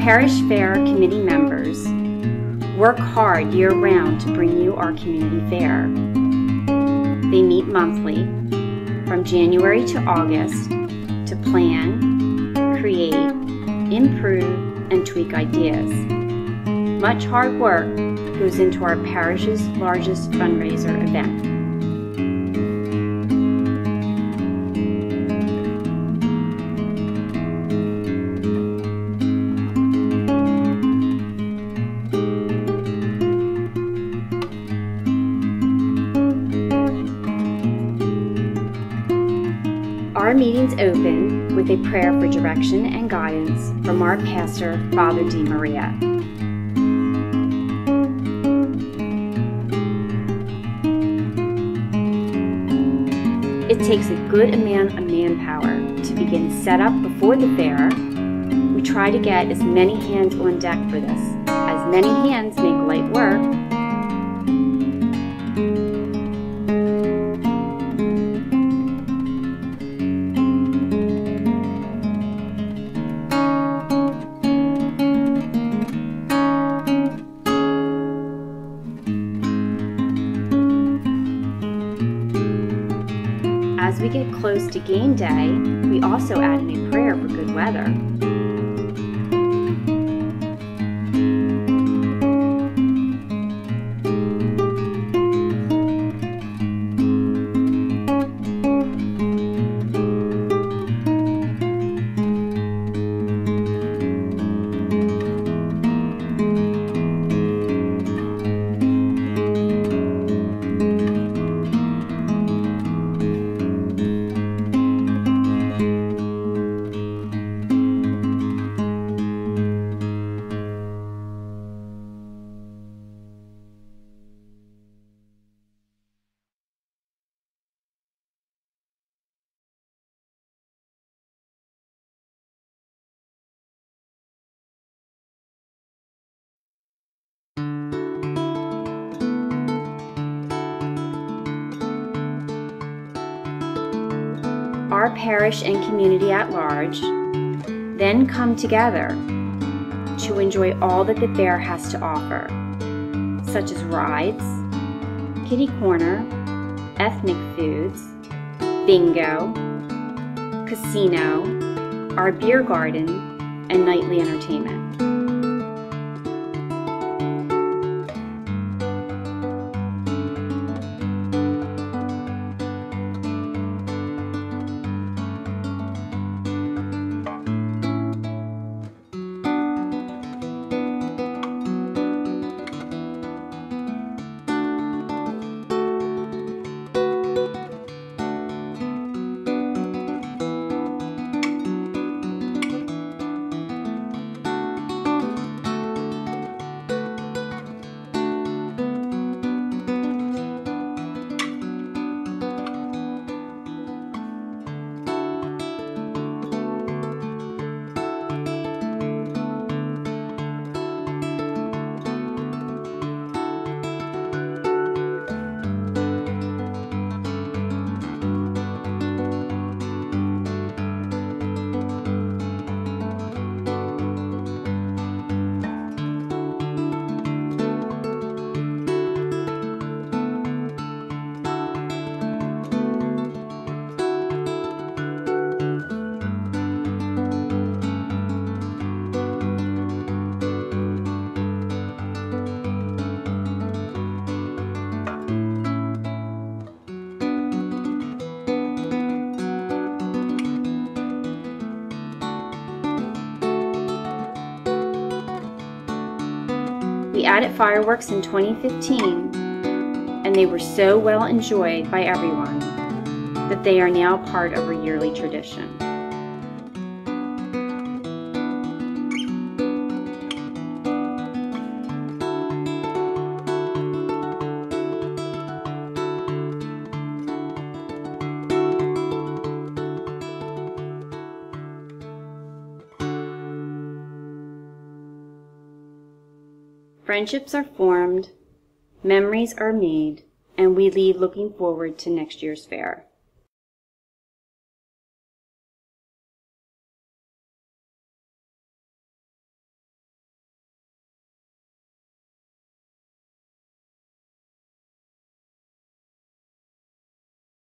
Parish Fair committee members work hard year-round to bring you our community fair. They meet monthly from January to August to plan, create, improve, and tweak ideas. Much hard work goes into our parish's largest fundraiser event. Our meetings open with a prayer for direction and guidance from our pastor, Father Di Maria. It takes a good amount of manpower to begin setup before the fair. We try to get as many hands on deck for this. As many hands make light work. As we get close to game day, we also add in a prayer for good weather. Our parish and community at large then come together to enjoy all that the fair has to offer, such as rides, kitty corner, ethnic foods, bingo, casino, our beer garden, and nightly entertainment. We added fireworks in 2015, and they were so well enjoyed by everyone that they are now part of our yearly tradition. Friendships are formed, memories are made, and we leave looking forward to next year's fair.